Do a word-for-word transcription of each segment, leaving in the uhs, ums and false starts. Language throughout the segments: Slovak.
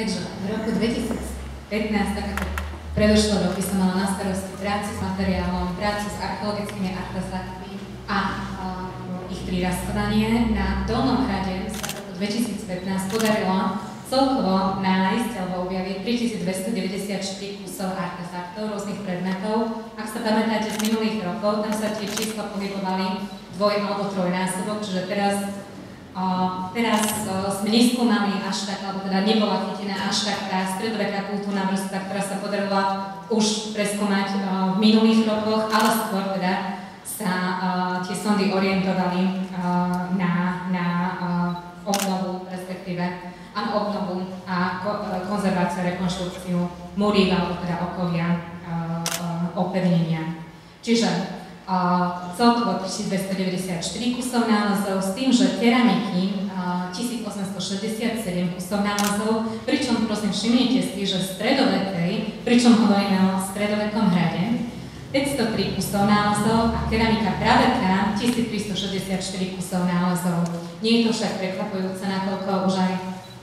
Takže v roku dvetisícpätnásť, tak ako predošlé roky, som mala na starosti prácu s materiálom, prácu s archeologickými artefaktmi a uh, ich prirastovanie. Na Dolnom hrade sa v roku dvetisícpätnásť podarilo celkovo nájsť alebo objaviť tritisícdvestodeväťdesiatštyri kusov artefaktov, rôznych predmetov. Ak sa pamätáte z minulých rokov, tam sa tie čísla pohybovali dvoj alebo trojnásobok, čiže teraz, uh, teraz uh, sme neskúmali až tak, alebo teda nebola chytená až tak tá stredoveká kultúrna vrstva, ktorá sa podarila už preskúmať uh, v minulých rokoch, ale skôr teda sa uh, tie sondy orientovali uh, na, na uh, obnovu, respektíve a obnovu a konzerváciu, rekonštrukciu múriv alebo teda okolia uh, uh, opevnenia. Čiže uh, celkovo tisícdvestodeväťdesiatštyri kusov nálezov s tým, že keramiky uh, tisícosemstošesťdesiatsedem kusov nálezov, pričom prosím všimnite si, že stredovekej, pričom hovoríme o stredovekom hrade, päťstotri kusov nálezov a keramika praveká tisíctristošesťdesiatštyri kusov nálezov. Nie je to však prekvapujúce, nakoľko už aj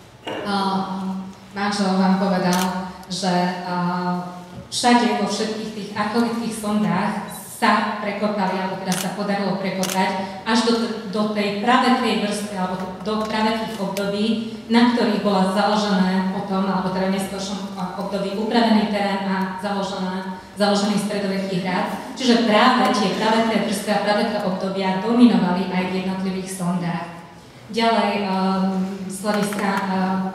Uh, manžel vám povedal, že uh, všade vo všetkých tých archeologických sondách sa prekopali, alebo teda sa podarilo prekopať až do, do tej pravekej vrstvy, alebo do pravekých období, na ktorých bola založené potom, alebo teda v neskôršom období upravený terén a založené, založený stredoveký hrad. Čiže práve tie praveké vrstvy a praveké obdobia dominovali aj v jednotlivých sondách. Ďalej, um, z hľadiska uh,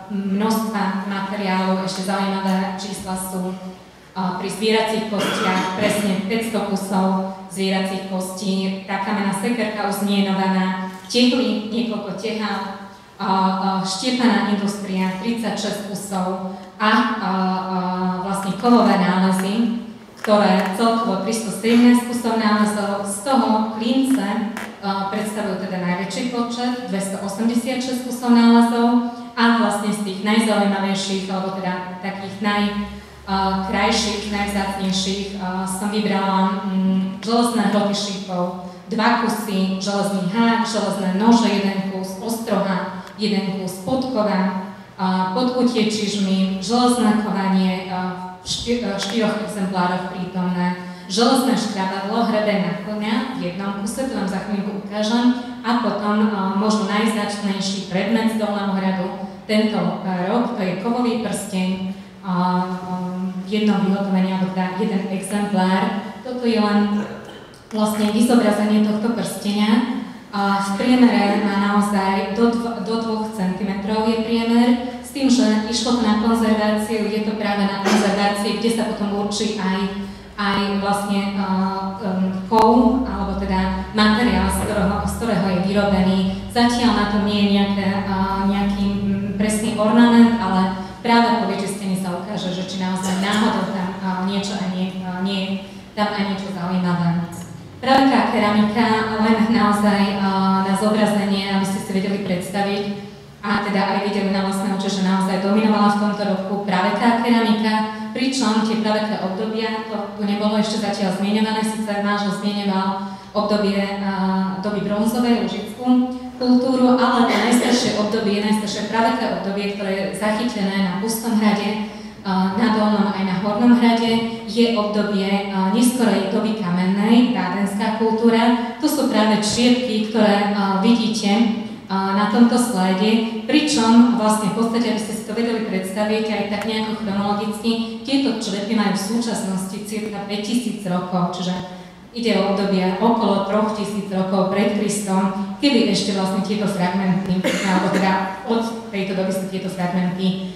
množstva materiálov, ešte zaujímavé čísla sú uh, pri zvieracích kostiach, presne päťsto kusov zvieracích kostí, tá kamenná sekerka uznienovaná, tehly, niekoľko tehál, uh, uh, štiepaná industria, tridsaťšesť kusov a uh, uh, vlastne kovové nálezy, ktoré celkovo tristosedemnásť kusov nálezov, z toho klince uh, predstavujú teda najväčší počet, dvestoosemdesiatšesť kusov nálezov a vlastne z tých najzaujímavejších, alebo teda takých najkrajších, uh, najvzácnejších uh, som vybrala um, železné hroty šípov, dva kusy, železný hák, železné nože, jeden kus, ostroha, jeden kus, podkova, uh, podkutie čižmy, železné kovanie, uh, v štyroch exemplároch prítomné, železné škrabadlo, hrebená koňa v jednom kuse, to vám za chvíľku ukážem, a potom uh, možno najznačnejší predmet z Dolného hradu tento uh, rok, to je kovový prsteň, uh, um, v jednom vyhotovení, alebo teda jeden exemplár. Toto je len vlastne vyzobrazenie tohto prstenia. Uh, v priemere má naozaj do, do dvoch centimetrov je priemer, s tým, že išlo to na konzerváciu, je to práve na konzervácii, kde sa potom určí aj, aj vlastne uh, um, kov, alebo teda materiál, z ktorého, z ktorého je vyrobený. Zatiaľ na to nie je nejaké, uh, nejaký um, presný ornament, ale práve po vyčistení sa ukáže, že či naozaj náhodou tam uh, niečo aj nie, uh, nie tam aj niečo zaujímavé. Praveká keramika, len naozaj uh, na zobrazenie, aby ste si vedeli predstaviť, a teda aj videli na vlastné oči, že naozaj dominovala v tomto roku praveká keramika, pričom tie praveké obdobia, to tu nebolo ešte zatiaľ zmieňované, síce manžel zmieňoval obdobie uh, doby bronzovej, lužickú kultúru, ale to najstaršie obdobie, najstaršie praveké obdobie, ktoré je zachytené na Pustom hrade, uh, na Dolnom aj na Hornom hrade, je obdobie uh, neskorej doby kamennej, rádenská kultúra. To sú práve čiepky, ktoré uh, vidíte na tomto slajde, pričom vlastne v podstate, aby ste si to vedeli predstaviť aj tak nejako chronologicky, tieto črepy majú v súčasnosti cirka päťtisíc rokov, čiže ide o obdobie okolo tritisíc rokov pred Kristom, kedy ešte vlastne tieto fragmenty, alebo teda od tejto doby sa tieto fragmenty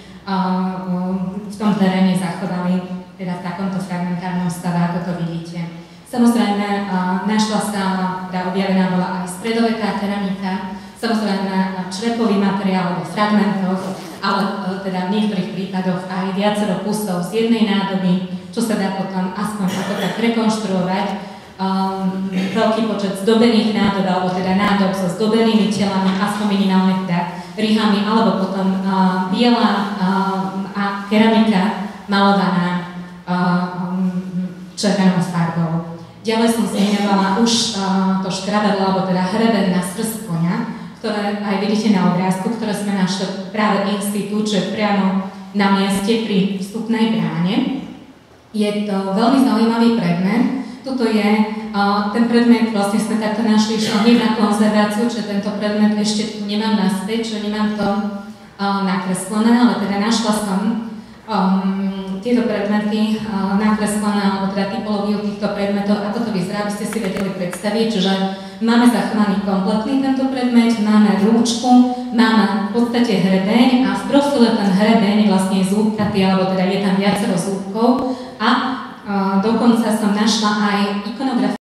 uh, v tom teréne zachovali, teda v takomto fragmentárnom stave, ako to vidíte. Samozrejme, uh, našla sa, teda objavená bola aj stredoveká keramika, samozrejme črepový materiál alebo fragmentoch, ale teda v niektorých prípadoch aj viacero kusov z jednej nádoby, čo sa dá potom aspoň ako tak rekonštruovať. Um, veľký počet zdobených nádob, alebo teda nádob so zdobenými telami, aspoň minimálne teda rihami, alebo potom uh, biela uh, a keramika malovaná uh, červenou farbou. Ďalej som zmieňovala už uh, to škrabadlo, alebo teda hreben na srst koňa, ktoré aj vidíte na obrázku, ktoré sme našli práve institút, že priamo na mieste pri vstupnej bráne. Je to veľmi zaujímavý predmet. Tuto je uh, ten predmet, vlastne sme takto našli hneď na konzerváciu, že tento predmet ešte tu nemám naspäť, že nemám to uh, nakreslené, ale teda našla som um, tieto predmety uh, nakreslené, alebo teda typológiu týchto predmetov, ako to vyzerá, aby ste si vedeli predstaviť, čiže máme zachovaný kompletný tento predmet, máme rúčku, máme v podstate hrebeň a v profile ten hrebeň vlastne je zúbkatý, alebo teda je tam viacero zúbkov a uh, dokonca som našla aj ikonografiu